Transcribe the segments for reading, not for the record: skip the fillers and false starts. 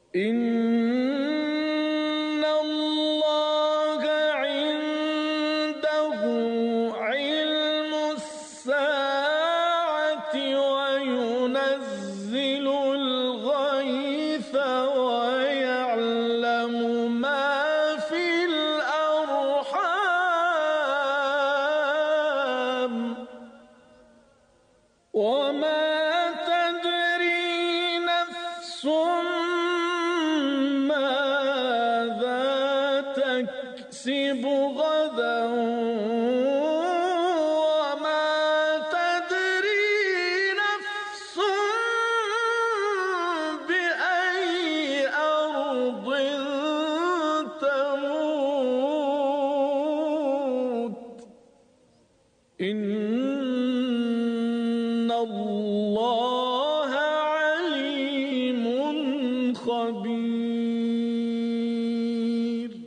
إن الله عنده علم الساعة وينزل الغيث ويعلم ما في الأرحام وما تدري نفس ماذا تكسب غدا وما تدري نفس بأي أرض تموت إن الله عليم خبیر.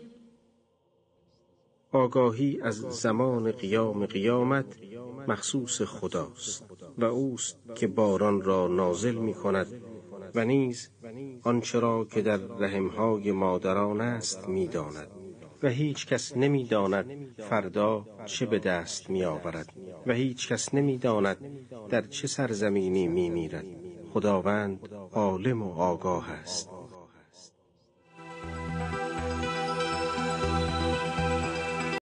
آگاهی از زمان قیامت مخصوص خداست و اوست که باران را نازل می کند و نیز آنچه را که در رحمهای مادران است می داند و هیچ کس نمی داند فردا چه به دست می آورد و هیچ کس نمی داند در چه سرزمینی می میرد. خداوند عالم و آگاه است.